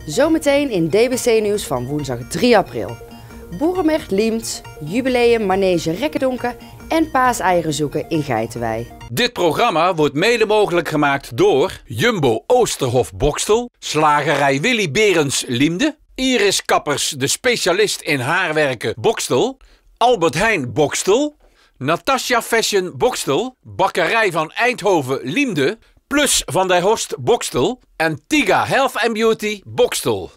Zometeen in DBC Nieuws van woensdag 3 april. Boerenmarkt Liemt, jubileum Manege Rekkerdonken en paaseieren zoeken in Geitenwei. Dit programma wordt mede mogelijk gemaakt door Jumbo Oosterhof Bokstel, Slagerij Willy Berends Liemde, Iris Kappers, de specialist in haarwerken Bokstel, Albert Heijn Bokstel, Natasja Fashion Bokstel, Bakkerij van Eindhoven Liemde, Plus van der Horst Bokstel en Tiga Health and Beauty Bokstel.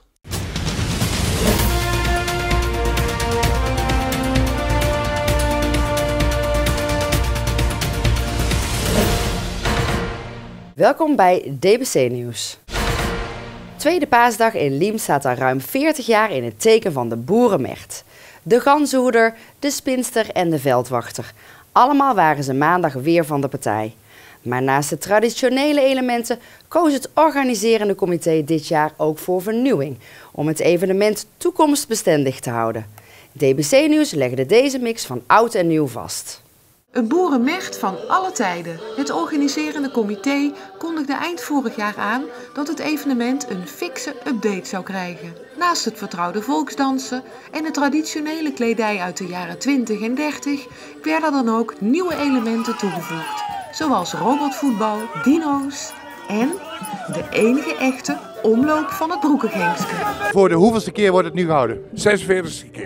Welkom bij DBC Nieuws. Tweede paasdag in Liemt staat al ruim 40 jaar in het teken van de boerenmarkt. De ganzenhoeder, de spinster en de veldwachter. Allemaal waren ze maandag weer van de partij. Maar naast de traditionele elementen koos het organiserende comité dit jaar ook voor vernieuwing, om het evenement toekomstbestendig te houden. DBC Nieuws legde deze mix van oud en nieuw vast. Een boerenmarkt van alle tijden. Het organiserende comité kondigde eind vorig jaar aan dat het evenement een fikse update zou krijgen. Naast het vertrouwde volksdansen en de traditionele kledij uit de jaren 20 en 30 werden dan ook nieuwe elementen toegevoegd. Zoals robotvoetbal, dino's en de enige echte omloop van het broekengangske. Voor de hoeveelste keer wordt het nu gehouden? 46e keer.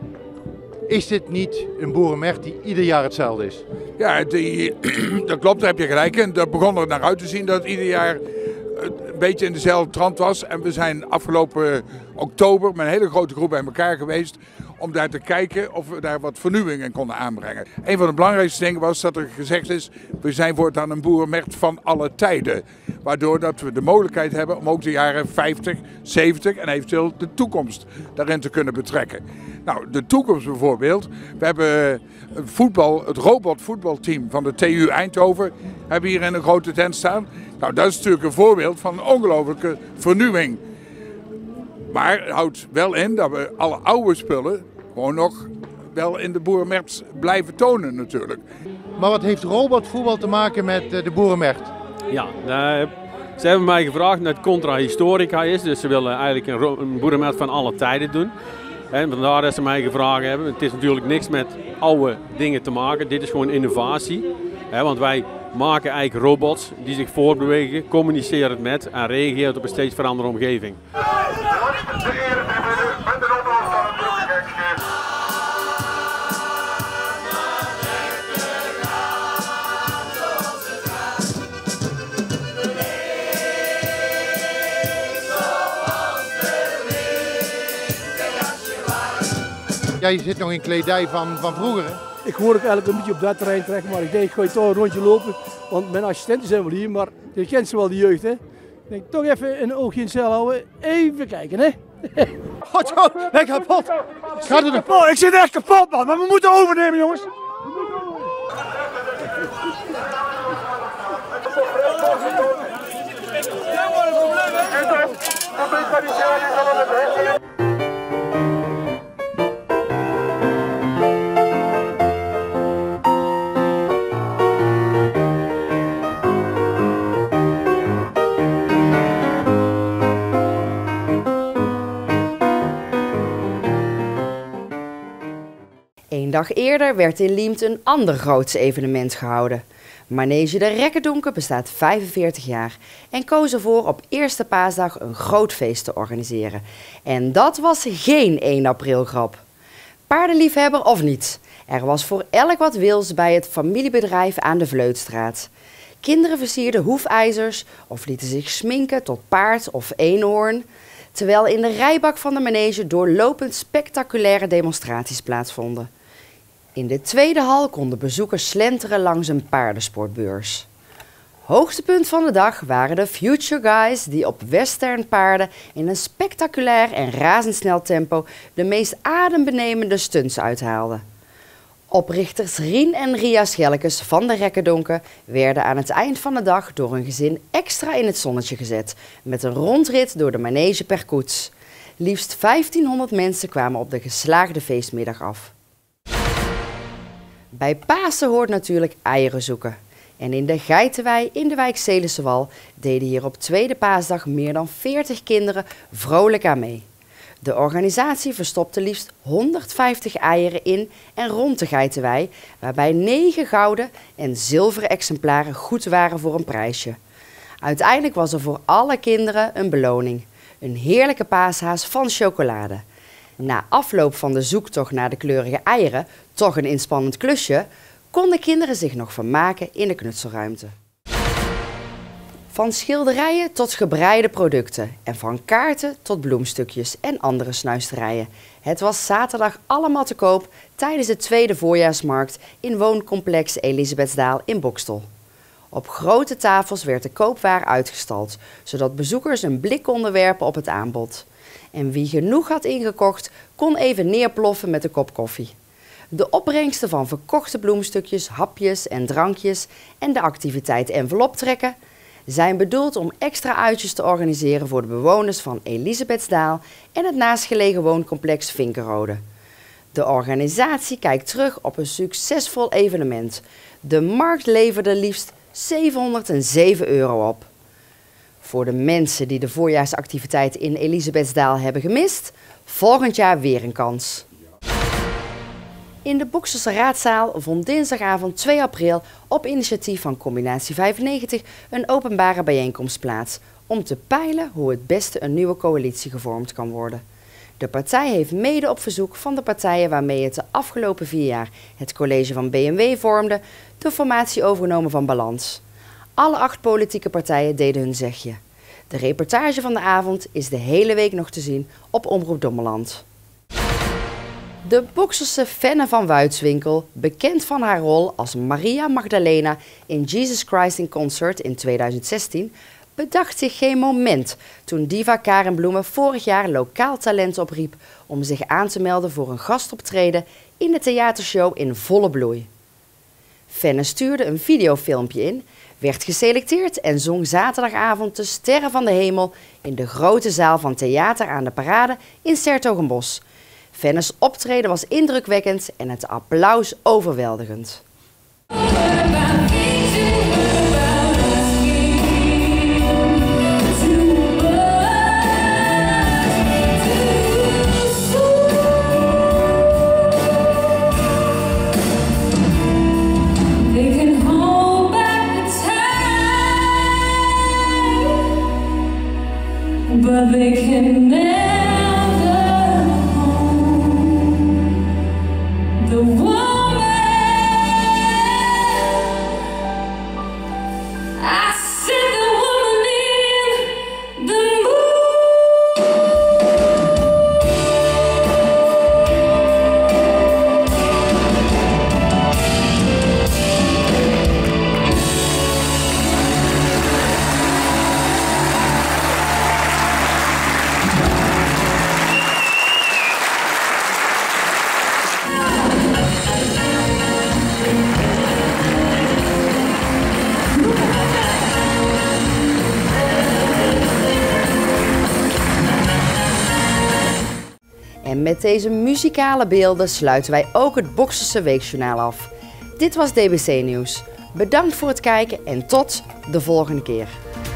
Is dit niet een boerenmarkt die ieder jaar hetzelfde is? Ja, dat klopt, daar heb je gelijk in. Dat begon er naar uit te zien dat het ieder jaar een beetje in dezelfde trant was. En we zijn afgelopen oktober met een hele grote groep bij elkaar geweest om daar te kijken of we daar wat vernieuwing in konden aanbrengen. Een van de belangrijkste dingen was dat er gezegd is, we zijn voortaan een boerenmarkt van alle tijden. Waardoor dat we de mogelijkheid hebben om ook de jaren 50, 70 en eventueel de toekomst daarin te kunnen betrekken. Nou, de toekomst bijvoorbeeld. We hebben het robotvoetbalteam van de TU Eindhoven hebben hier in een grote tent staan. Nou, dat is natuurlijk een voorbeeld van een ongelofelijke vernieuwing. Maar het houdt wel in dat we alle oude spullen gewoon nog wel in de boerenmarkt blijven tonen natuurlijk. Maar wat heeft robotvoetbal te maken met de boerenmarkt? Ja, ze hebben mij gevraagd dat het contra historica is. Dus ze willen eigenlijk een boerenmarkt van alle tijden doen. En vandaar dat ze mij gevraagd hebben. Het is natuurlijk niks met oude dingen te maken. Dit is gewoon innovatie. Want wij maken eigenlijk robots die zich voortbewegen, communiceren met en reageren op een steeds veranderende omgeving. Ja, je zit nog in kledij van vroeger, hè? Ik hoor ook eigenlijk een beetje op dat terrein terecht, maar ik denk ik ga toch een rondje lopen. Want mijn assistenten zijn wel hier, maar je kent ze wel, de jeugd, hè. Ik denk toch even een oogje in het cel houden. Even kijken, hè. God, ben ik kapot. Gaat het er? Oh, ik zit echt kapot, man. Maar we moeten overnemen, jongens. Een dag eerder werd in Liemt een ander groots evenement gehouden. Manege de Rekkerdonken bestaat 45 jaar en koos ervoor op eerste paasdag een groot feest te organiseren. En dat was geen 1 april grap. Paardenliefhebber of niet, er was voor elk wat wils bij het familiebedrijf aan de Vleutstraat. Kinderen versierden hoefijzers of lieten zich sminken tot paard of eenhoorn, terwijl in de rijbak van de manege doorlopend spectaculaire demonstraties plaatsvonden. In de tweede hal konden bezoekers slenteren langs een paardensportbeurs. Hoogtepunt van de dag waren de Future Guys die op westernpaarden in een spectaculair en razendsnel tempo de meest adembenemende stunts uithaalden. Oprichters Rien en Ria Schelkes van de Rekkerdonken werden aan het eind van de dag door hun gezin extra in het zonnetje gezet met een rondrit door de manege per koets. Liefst 1500 mensen kwamen op de geslaagde feestmiddag af. Bij Pasen hoort natuurlijk eieren zoeken. En in de Geitenwei in de wijk Selensewal deden hier op tweede paasdag meer dan 40 kinderen vrolijk aan mee. De organisatie verstopte liefst 150 eieren in en rond de Geitenwei, waarbij 9 gouden en zilveren exemplaren goed waren voor een prijsje. Uiteindelijk was er voor alle kinderen een beloning. Een heerlijke paashaas van chocolade. Na afloop van de zoektocht naar de kleurige eieren, toch een inspannend klusje, konden kinderen zich nog vermaken in de knutselruimte. Van schilderijen tot gebreide producten en van kaarten tot bloemstukjes en andere snuisterijen. Het was zaterdag allemaal te koop tijdens de tweede voorjaarsmarkt in wooncomplex Elisabethsdaal in Boxtel. Op grote tafels werd de koopwaar uitgestald, zodat bezoekers een blik konden werpen op het aanbod. En wie genoeg had ingekocht, kon even neerploffen met een kop koffie. De opbrengsten van verkochte bloemstukjes, hapjes en drankjes en de activiteit envelop trekken zijn bedoeld om extra uitjes te organiseren voor de bewoners van Elisabethsdaal en het naastgelegen wooncomplex Vinkenrode. De organisatie kijkt terug op een succesvol evenement. De markt leverde liefst €707 op. Voor de mensen die de voorjaarsactiviteit in Elisabethsdaal hebben gemist, volgend jaar weer een kans. In de Boxelse raadzaal vond dinsdagavond 2 april op initiatief van Combinatie 95 een openbare bijeenkomst plaats om te peilen hoe het beste een nieuwe coalitie gevormd kan worden. De partij heeft mede op verzoek van de partijen waarmee het de afgelopen 4 jaar het college van BMW vormde, de formatie overgenomen van Balans. Alle 8 politieke partijen deden hun zegje. De reportage van de avond is de hele week nog te zien op Omroep Dommeland. De Boxelse Fenne van Wuitswinkel, bekend van haar rol als Maria Magdalena in Jesus Christ in Concert in 2016, bedacht zich geen moment toen diva Karen Bloemen vorig jaar lokaal talent opriep om zich aan te melden voor een gastoptreden in de theatershow In Volle Bloei. Fenne stuurde een videofilmpje in, werd geselecteerd en zong zaterdagavond de Sterren van de Hemel in de grote zaal van Theater aan de Parade in 's-Hertogenbosch. Fenne's optreden was indrukwekkend en het applaus overweldigend. But they can never hold the woman I see, the woman in the moon. En met deze muzikale beelden sluiten wij ook het Boxelse Weekjournaal af. Dit was DBC Nieuws. Bedankt voor het kijken en tot de volgende keer.